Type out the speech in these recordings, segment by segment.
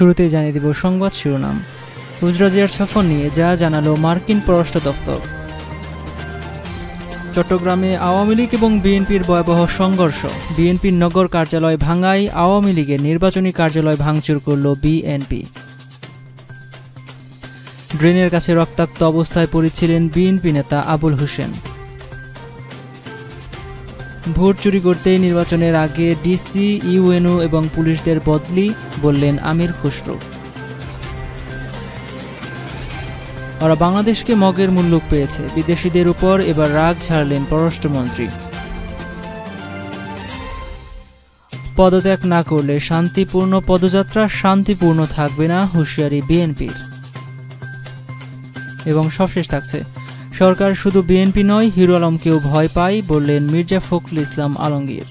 শুরুতেই জানিয়ে দিব সংবাদ শিরোনাম। উজরাজিয়ার সফর নিয়ে যা জানালো মার্কিন পররাষ্ট্র দফতর। চট্টগ্রামে আওয়ামী লীগ এবং বিএনপির ভয়াবহ সংঘর্ষ। বিএনপির নগর কার্যালয় ভাঙায় আওয়ামী লীগের নির্বাচনী কার্যালয় ভাঙচুর করল বিএনপি। ড্রেনের কাছে রক্তাক্ত অবস্থায় পড়েছিলেন বিএনপি নেতা আবুল হোসেন। ভোট চুরি করতে নির্বাচনের আগে ডিসি, ইউএনও এবং পুলিশদের বদলি, বললেন আমির খুসরো। ওরা বাংলাদেশকে মগের মুল্লুক পেয়েছে, বিদেশিদের উপর এবার রাগ ঝাড়লেন পররাষ্ট্রমন্ত্রী। পদত্যাগ না করলে শান্তিপূর্ণ পদযাত্রা শান্তিপূর্ণ থাকবে না, হুঁশিয়ারি বিএনপির। এবং সবশেষ থাকছে, সরকার শুধু বিএনপি নয়, হিরো আলমকেও ভয় পায়, বললেন মির্জা ফখরুল ইসলাম আলমগীর।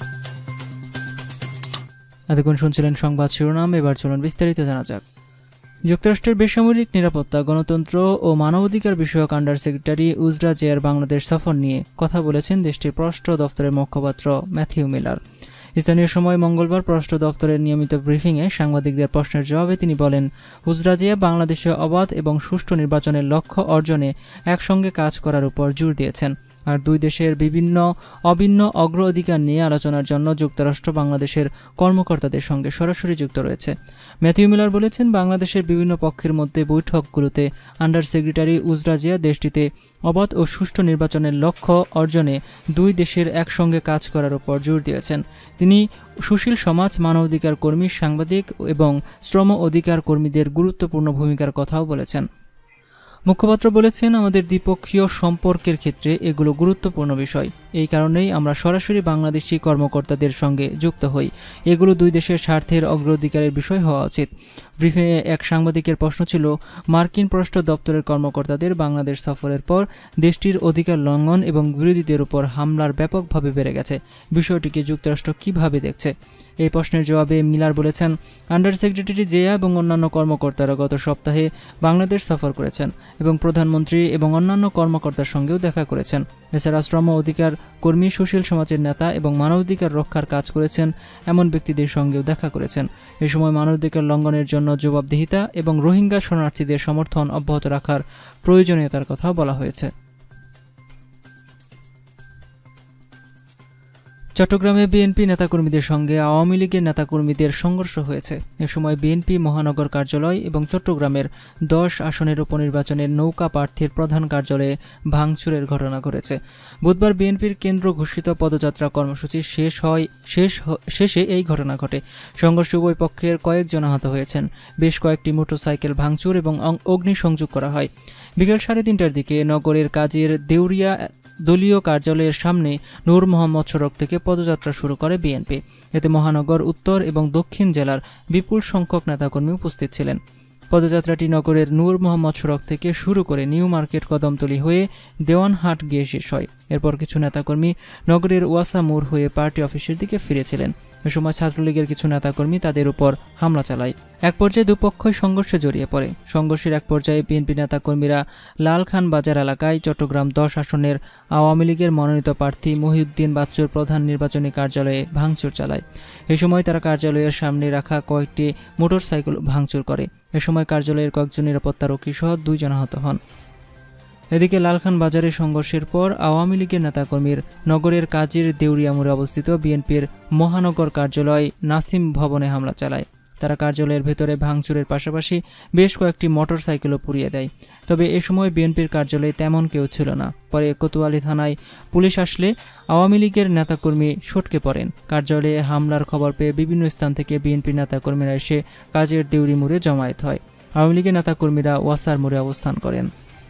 এতক্ষণ শুনছিলেন সংবাদ শিরোনাম, এবার চলুন বিস্তারিত জানা যাক। যুক্তরাষ্ট্রের বেসামরিক নিরাপত্তা, গণতন্ত্র ও মানবাধিকার বিষয়ক আন্ডার সেক্রেটারি উজরাজিয়ার বাংলাদেশ সফর নিয়ে কথা বলেছেন দেশটির পররাষ্ট্র দফতরের মুখপাত্র ম্যাথিউ মিলার। স্থানীয় সময় মঙ্গলবার পররাষ্ট্র দফতরের নিয়মিত ব্রিফিংয়ে সাংবাদিকদের প্রশ্নের জবাবে তিনি বলেন, উজরাজিয়া বাংলাদেশে অবাধ এবং সুষ্ঠু নির্বাচনের লক্ষ্য অর্জনে একসঙ্গে কাজ করার উপর জোর দিয়েছেন। আর দুই দেশের অভিন্ন অগ্রাধিকার নিয়ে আলোচনার জন্য যুক্তরাষ্ট্র বাংলাদেশের কর্মকর্তাদের সঙ্গে সরাসরি যুক্ত রয়েছে। ম্যাথিউ মিলার বলেছেন, বাংলাদেশের বিভিন্ন পক্ষের মধ্যে বৈঠকগুলোতে আন্ডার সেক্রেটারি উজরাজিয়া দেশটিতে অবাধ ও সুষ্ঠু নির্বাচনের লক্ষ্য অর্জনে দুই দেশের একসঙ্গে কাজ করার উপর জোর দিয়েছেন। তিনি সুশীল সমাজ, মানবাধিকার কর্মী, সাংবাদিক এবং শ্রম অধিকার কর্মীদের গুরুত্বপূর্ণ ভূমিকার কথাও বলেছেন। মুখপাত্র বলেছেন, আমাদের দ্বিপক্ষীয় সম্পর্কের ক্ষেত্রে এগুলো গুরুত্বপূর্ণ বিষয়। এই কারণেই আমরা সরাসরি বাংলাদেশি কর্মকর্তাদের সঙ্গে যুক্ত হই। এগুলো দুই দেশের স্বার্থের অগ্রাধিকারের বিষয় হওয়া উচিত। ব্রিফিংয়ে এক সাংবাদিকের প্রশ্ন ছিল, মার্কিন পররাষ্ট্র দপ্তরের কর্মকর্তাদের বাংলাদেশ সফরের পর দেশটির অধিকার লঙ্ঘন এবং বিরোধীদের উপর হামলার ব্যাপকভাবে বেড়ে গেছে। বিষয়টিকে যুক্তরাষ্ট্র কিভাবে দেখছে? এই প্রশ্নের জবাবে মিলার বলেছেন, আন্ডার সেক্রেটারি জেয়া এবং অন্যান্য কর্মকর্তারা গত সপ্তাহে বাংলাদেশ সফর করেছেন এবং প্রধানমন্ত্রী এবং অন্যান্য কর্মকর্তার সঙ্গেও দেখা করেছেন। এছাড়া শ্রম অধিকার কর্মী, সুশীল সমাজের নেতা এবং মানবাধিকার রক্ষার কাজ করেছেন এমন ব্যক্তিদের সঙ্গেও দেখা করেছেন। এ সময় মানবাধিকার লঙ্ঘনের জন্য জবাবদিহিতা এবং রোহিঙ্গা শরণার্থীদের সমর্থন অব্যাহত রাখার প্রয়োজনীয়তার কথা বলা হয়েছে। চট্টগ্রামে বিএনপি নেতাকর্মীদের সঙ্গে আওয়ামী লীগের নেতাকর্মীদের সংঘর্ষ হয়েছে। এ সময় বিএনপি মহানগর কার্যালয় এবং চট্টগ্রামের 10 আসনের উপনির্বাচনের নৌকা প্রার্থীর প্রধান কার্যালয়ে ভাঙচুরের ঘটনা ঘটেছে। বুধবার বিএনপির কেন্দ্র ঘোষিত পদযাত্রা কর্মসূচি শেষে এই ঘটনা ঘটে। সংঘর্ষে উভয় পক্ষের কয়েকজন আহত হয়েছেন। বেশ কয়েকটি মোটরসাইকেল ভাঙচুর এবং অগ্নিসংযোগ করা হয়। বিকেল 3:30টার দিকে নগরের কাজীর দেউরিয়া দলীয় কার্যালয়ের সামনে নূর মোহাম্মদ সড়ক থেকে পদযাত্রা শুরু করে বিএনপি। এতে মহানগর, উত্তর এবং দক্ষিণ জেলার বিপুল সংখ্যক নেতাকর্মী উপস্থিত ছিলেন। পদযাত্রাটি নগরের নূর মোহাম্মদ সড়ক থেকে শুরু করে নিউ মার্কেট, কদমতলী হয়ে দেওয়ানহাট গিয়ে শেষ হয়। এরপর কিছু নেতাকর্মী নগরের ওয়াসা মোড় হয়ে পার্টি অফিসের দিকে ফিরেছিলেন। এ সময় ছাত্রলীগের কিছু নেতাকর্মী তাদের উপর হামলা চালায়। এক পর্যায়ে দুপক্ষই সংঘর্ষে জড়িয়ে পড়ে। সংঘর্ষের এক পর্যায়ে বিএনপি নেতাকর্মীরা লালখান বাজার এলাকায় চট্টগ্রাম 10 আসনের আওয়ামী লীগের মনোনীত প্রার্থী মহিউদ্দিন বাচ্চুর প্রধান নির্বাচনী কার্যালয়ে ভাঙচুর চালায়। এ সময় তারা কার্যালয়ের সামনে রাখা কয়েকটি মোটরসাইকেল ভাঙচুর করে। এ সময় কার্যালয়ের কয়েকজন নিরাপত্তারক্ষী সহ 2 জন আহত হন। এদিকে লালখান বাজারে সংঘর্ষের পর আওয়ামী লীগের নেতাকর্মীর নগরের কাজীর দেউরিয়া মোড়ে অবস্থিত বিএনপির মহানগর কার্যালয় নাসিম ভবনে হামলা চালায়। তারা কার্যালয়ের ভেতরে ভাঙচুরের পাশাপাশি বেশ কয়েকটি মোটরসাইকেলও পুড়িয়ে দেয়। তবে এ সময় বিএনপির কার্যালয়ে তেমন কেউ ছিল না। পরে কোতোয়ালি থানায় পুলিশ আসলে আওয়ামী লীগের নেতাকর্মী সটকে পড়েন। কার্যালয়ে হামলার খবর পেয়ে বিভিন্ন স্থান থেকে বিএনপির নেতাকর্মীরা এসে কাজের দেউরি মোড়ে জমায়েত হয়। আওয়ামী লীগের নেতাকর্মীরা ওয়াসার মোড়ে অবস্থান করেন।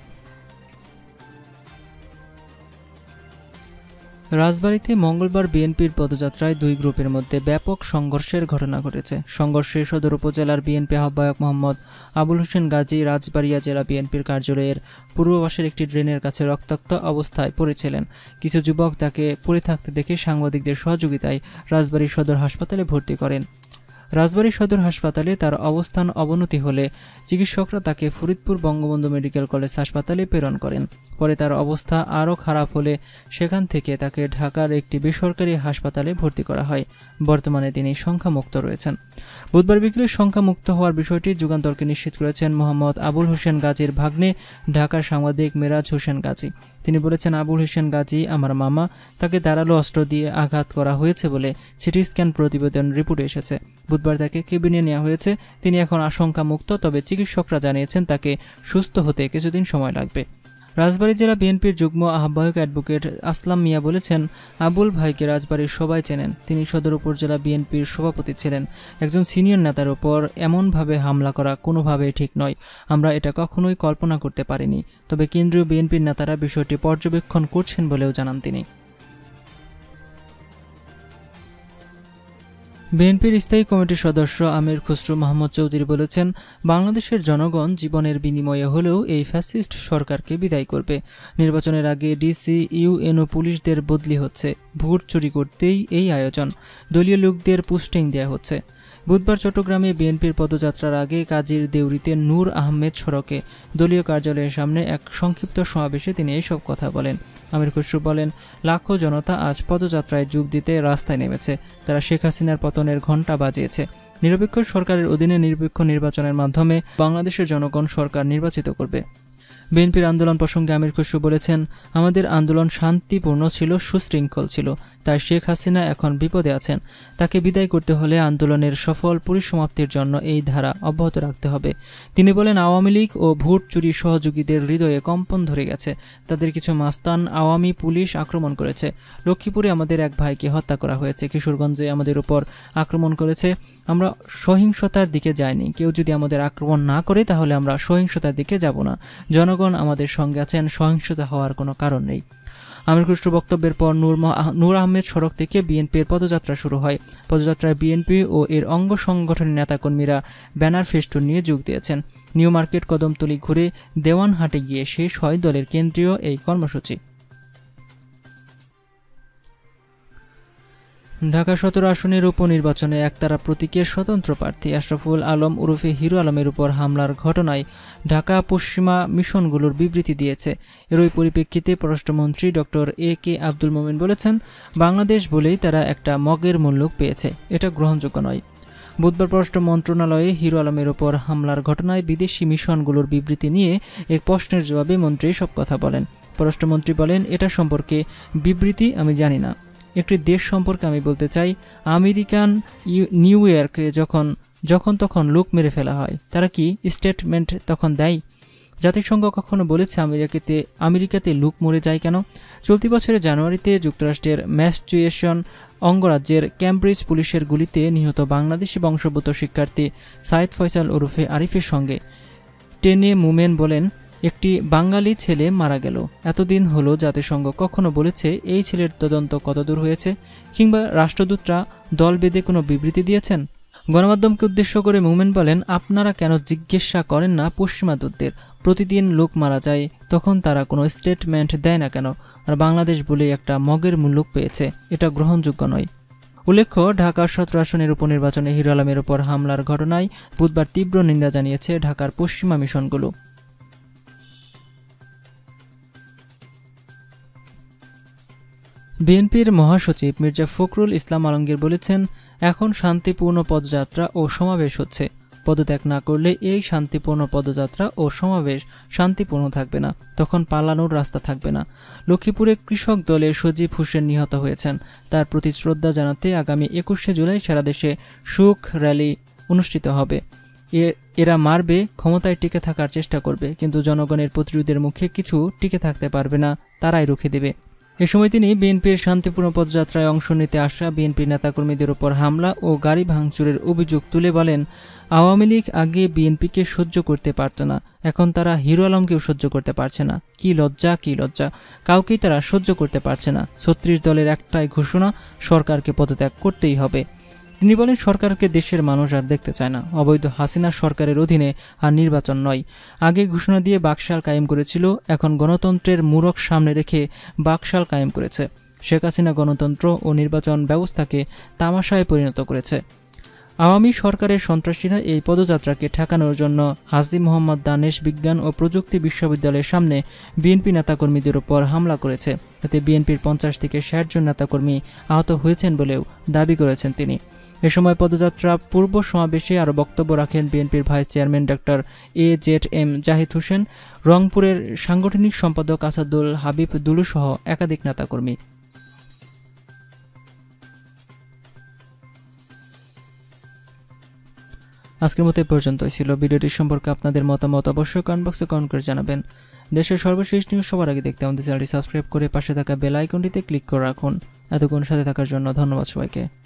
রাজবাড়ীতে মঙ্গলবার বিএনপির পদযাত্রায় 2 গ্রুপের মধ্যে ব্যাপক সংঘর্ষের ঘটনা ঘটেছে। সংঘর্ষে সদর উপজেলার বিএনপি আহ্বায়ক মোহাম্মদ আবুল হোসেন গাজী রাজবাড়িয়া জেলা বিএনপির কার্যালয়ের পূর্ব পাশের একটি ড্রেনের কাছে রক্তাক্ত অবস্থায় পড়েছিলেন। কিছু যুবক তাকে পড়ে থাকতে দেখে সাংবাদিকদের সহযোগিতায় রাজবাড়ী সদর হাসপাতালে ভর্তি করেন। রাজবাড়ী সদর হাসপাতালে তার অবস্থান অবনতি হলে চিকিৎসকরা তাকে ফরিদপুর বঙ্গবন্ধু মেডিকেল কলেজ হাসপাতালে প্রেরণ করেন। পরে তার অবস্থা আরও খারাপ হলে সেখান থেকে তাকে ঢাকার একটি বেসরকারি হাসপাতালে ভর্তি করা হয়। বর্তমানে তিনি সংখ্যামুক্ত রয়েছেন। বুধবার বিকেলে সংখ্যা মুক্ত হওয়ার বিষয়টি যুগান্তরকে নিশ্চিত করেছেন মোহাম্মদ আবুল হোসেন গাজীর ভাগ্নে ঢাকার সাংবাদিক মেরাজ হোসেন গাজী। তিনি বলেছেন, আবুল হোসেন গাজী আমার মামা, তাকে ধারালো অস্ত্র দিয়ে আঘাত করা হয়েছে বলে সিটি স্ক্যান প্রতিবেদন রিপোর্টে এসেছে। বুধবার তাকে কেবিনে নেওয়া হয়েছে। তিনি এখন আশঙ্কা মুক্ত, তবে চিকিৎসকরা জানিয়েছেন তাকে সুস্থ হতে কিছুদিন সময় লাগবে। রাজবাড়ী জেলা বিএনপির যুগ্ম আহ্বায়ক অ্যাডভোকেট আসলাম মিয়া বলেছেন, আবুল ভাইকে রাজবাড়ীর সবাই চেনেন। তিনি সদর উপজেলা বিএনপির সভাপতি ছিলেন। একজন সিনিয়র নেতার ওপর এমনভাবে হামলা করা কোনোভাবেই ঠিক নয়। আমরা এটা কখনোই কল্পনা করতে পারিনি। তবে কেন্দ্রীয় বিএনপির নেতারা বিষয়টি পর্যবেক্ষণ করছেন বলেও জানান তিনি। বিএনপির স্থায়ী কমিটির সদস্য আমির খসরু মাহমুদ চৌধুরী বলেছেন, বাংলাদেশের জনগণ জীবনের বিনিময়ে হলেও এই ফ্যাসিস্ট সরকারকে বিদায় করবে। নির্বাচনের আগে ডিসি, ইউএনও পুলিশদের বদলি হচ্ছে। ভোট চুরি করতেই এই আয়োজন। দলীয় লোকদের পোস্টিং দেওয়া হচ্ছে। বুধবার চট্টগ্রামে বিএনপির পদযাত্রার আগে কাজীর দেউরিতে নূর আহমেদ সড়কে দলীয় কার্যালয়ের সামনে এক সংক্ষিপ্ত সমাবেশে তিনি এইসব কথা বলেন। আমির খসরু বলেন, লাখো জনতা আজ পদযাত্রায় যোগ দিতে রাস্তায় নেমেছে। তারা শেখ হাসিনার পতনের ঘণ্টা বাজিয়েছে। নিরপেক্ষ সরকারের অধীনে নিরপেক্ষ নির্বাচনের মাধ্যমে বাংলাদেশের জনগণ সরকার নির্বাচিত করবে। বিএনপির আন্দোলন প্রসঙ্গে আমির খসরু বলেছেন, আমাদের আন্দোলন শান্তিপূর্ণ ছিল, সুশৃঙ্খল ছিল। তাই শেখ হাসিনা এখন বিপদে আছেন। তাকে বিদায় করতে হলে আন্দোলনের সফল পরিসমাপ্তির জন্য এই ধারা অব্যাহত রাখতে হবে। তিনি বলেন, আওয়ামী লীগ ও ভোট চুরি সহযোগীদের হৃদয়ে কম্পন ধরে গেছে। তাদের কিছু মাস্তান আওয়ামী পুলিশ আক্রমণ করেছে। লক্ষ্মীপুরে আমাদের এক ভাইকে হত্যা করা হয়েছে। কিশোরগঞ্জে আমাদের উপর আক্রমণ করেছে। আমরা সহিংসতার দিকে যাইনি। কেউ যদি আমাদের আক্রমণ না করে তাহলে আমরা সহিংসতার দিকে যাব না। জনগণ আমাদের সঙ্গে আছেন, সহিংসতা হওয়ার কোনো কারণ নেই। আমির খসরুর বক্তব্যের পর নূর আহমেদ সড়ক থেকে বিএনপির পদযাত্রা শুরু হয়। পদযাত্রায় বিএনপি ও এর অঙ্গ সংগঠনের নেতাকর্মীরা ব্যানার ফেস্টুন নিয়ে যোগ দিয়েছেন। নিউ মার্কেট, কদমতলী ঘুরে দেওয়ানহাটে গিয়ে শেষ হয় দলের কেন্দ্রীয় এই কর্মসূচি। ঢাকা 17 আসনের উপনির্বাচনে একতারা প্রতীকের স্বতন্ত্র প্রার্থী আশরাফুল আলম ওরফে হিরো আলমের উপর হামলার ঘটনায় ঢাকা পশ্চিমা মিশনগুলোর বিবৃতি দিয়েছে। এরই পরিপ্রেক্ষিতে পররাষ্ট্রমন্ত্রী ডক্টর এ.কে আব্দুল মোমেন বলেছেন, বাংলাদেশ বলেই তারা একটা মগের মূল্যক পেয়েছে। এটা গ্রহণযোগ্য নয়। বুধবার পররাষ্ট্র মন্ত্রণালয়ে হিরো আলমের ওপর হামলার ঘটনায় বিদেশি মিশনগুলোর বিবৃতি নিয়ে এক প্রশ্নের জবাবে মন্ত্রী সব কথা বলেন। পররাষ্ট্রমন্ত্রী বলেন, এটা সম্পর্কে বিবৃতি আমি জানি না। একটি দেশ সম্পর্কে আমি বলতে চাই, আমেরিকান নিউ ইয়র্কে যখন তখন লোক মেরে ফেলা হয়, তারা কি স্টেটমেন্ট তখন দেয়? জাতিসংঘ কখনো বলেছে আমেরিকাতে লোক মরে যায় কেন? চলতি বছরের জানুয়ারিতে যুক্তরাষ্ট্রের ম্যাসাচুসেটস অঙ্গরাজ্যের ক্যামব্রিজ পুলিশের গুলিতে নিহত বাংলাদেশি বংশোদ্ভূত শিক্ষার্থী সাইদ ফয়সাল ওরফে আরিফের সঙ্গে টেনে মোমেন বলেন, একটি বাঙালি ছেলে মারা গেল। এতদিন হলো জাতিসংঘ কখনো বলেছে এই ছেলের তদন্ত কতদূর হয়েছে? কিংবা রাষ্ট্রদূতরা দল বেঁধে কোনো বিবৃতি দিয়েছেন? গণমাধ্যমকে উদ্দেশ্য করে মোমেন বলেন, আপনারা কেন জিজ্ঞাসা করেন না পশ্চিমা দূতদের? প্রতিদিন লোক মারা যায়, তখন তারা কোনো স্টেটমেন্ট দেয় না কেন? আর বাংলাদেশ বলে একটা মগের মূল্য পেয়েছে, এটা গ্রহণযোগ্য নয়। উল্লেখ্য, ঢাকার 17 আসনের উপনির্বাচনে হিরো আলমের ওপর হামলার ঘটনায় বুধবার তীব্র নিন্দা জানিয়েছে ঢাকার পশ্চিমা মিশনগুলো। বিএনপির মহাসচিব মির্জা ফখরুল ইসলাম আলমগীর বলেছেন, এখন শান্তিপূর্ণ পদযাত্রা ও সমাবেশ হচ্ছে। পদত্যাগ না করলে এই শান্তিপূর্ণ পদযাত্রা ও সমাবেশ শান্তিপূর্ণ থাকবে না, তখন পালানোর রাস্তা থাকবে না। লক্ষ্মীপুরে কৃষক দলের সজীব হোসেন নিহত হয়েছেন। তার প্রতি শ্রদ্ধা জানাতে আগামী 21শে জুলাই সারা দেশে শোক র্যালি অনুষ্ঠিত হবে। এরা মারবে, ক্ষমতায় টিকে থাকার চেষ্টা করবে, কিন্তু জনগণের প্রতিরোধের মুখে কিছু টিকে থাকতে পারবে না, তারাই রুখে দেবে। এ সময় তিনি বিএনপির শান্তিপূর্ণ পদযাত্রায় অংশ নিতে আসা বিএনপির নেতাকর্মীদের উপর হামলা ও গাড়ি ভাঙচুরের অভিযোগ তুলে বলেন, আওয়ামী লীগ আগে বিএনপিকে সহ্য করতে পারত না, এখন তারা হিরো আলমকেও সহ্য করতে পারছে না। কি লজ্জা, কি লজ্জা! কাউকেই তারা সহ্য করতে পারছে না। 36 দলের একটাই ঘোষণা, সরকারকে পদত্যাগ করতেই হবে। তিনি বলেন, সরকারকে দেশের মানুষ আর দেখতে চায় না। অবৈধ হাসিনা সরকারের অধীনে আর নির্বাচন নয়। আগে ঘোষণা দিয়ে বাকশাল কায়েম করেছিল, এখন গণতন্ত্রের মূরক সামনে রেখে বাকশাল কায়েম করেছে। শেখ হাসিনা গণতন্ত্র ও নির্বাচন ব্যবস্থাকে তামাশায় পরিণত করেছে। আওয়ামী সরকারের সন্ত্রাসীরা এই পদযাত্রাকে ঠেকানোর জন্য হাজী মোহাম্মদ দানেশ বিজ্ঞান ও প্রযুক্তি বিশ্ববিদ্যালয়ের সামনে বিএনপি নেতাকর্মীদের উপর হামলা করেছে। এতে বিএনপির 50 থেকে 60 জন নেতাকর্মী আহত হয়েছেন বলেও দাবি করেছেন তিনি। এ সময় পদযাত্রা পূর্ব সমাবেশে আরও বক্তব্য রাখেন বিএনপির vice chairman doctor AZM Zahid Hossain, রংপুরের সাংগঠনিক সম্পাদক আসাদুল হাবিব দুলু সহ একাধিক নেতাকর্মী। আজকের মতো এ পর্যন্তই ছিল। ভিডিওটি সম্পর্কে আপনাদের মতামত অবশ্যই কমেন্ট বক্সে কমেন্ট করে জানাবেন। দেশের সর্বশেষ নিউজ সবার আগে দেখতে আমাদের চ্যানেলটি সাবস্ক্রাইব করে পাশে থাকা বেল আইকনটিতে ক্লিক করে রাখুন। এতক্ষণ সাথে থাকার জন্য ধন্যবাদ সবাইকে।